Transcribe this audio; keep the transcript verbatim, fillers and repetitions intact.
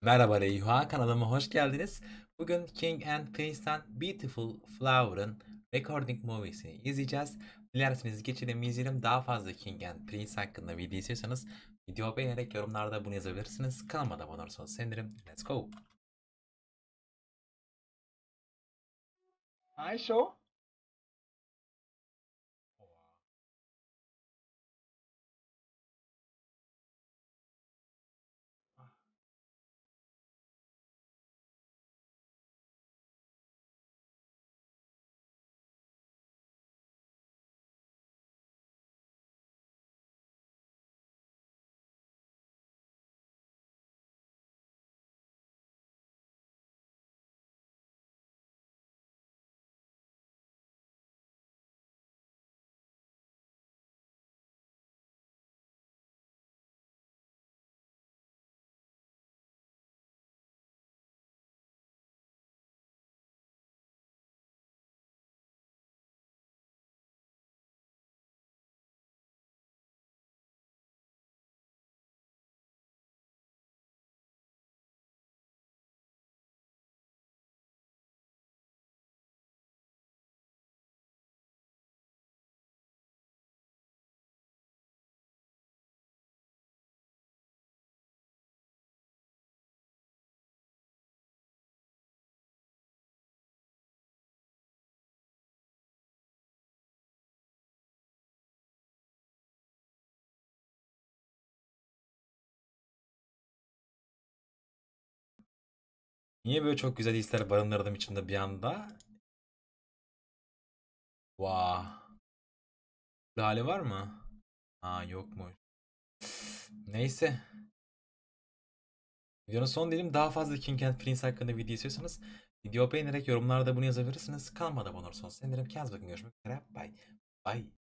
Merhaba Reyha, kanalıma hoş geldiniz. Bugün King and Prince'ten Beautiful Flower'ın Recording Movies'ini izleyeceğiz. Dilerseniz geçelim izleyelim. Daha fazla King and Prince hakkında video istiyorsanız video beğenerek yorumlarda bunu yazabilirsiniz. Kanalıma da abone olursanız sevinirim. Let's go. Hi, show. Niye böyle çok güzel hisler barındırdım içimde bir anda? Vah. Bir hali var mı? Ha, yokmuş. Neyse. Videonun son diyelim. Daha fazla King and Prince hakkında video istiyorsanız video beğenerek yorumlarda bunu yazabilirsiniz. Kanalıma da abone olursanız sevinirim. Kendinize bakın. Görüşmek üzere. Bye. Bye.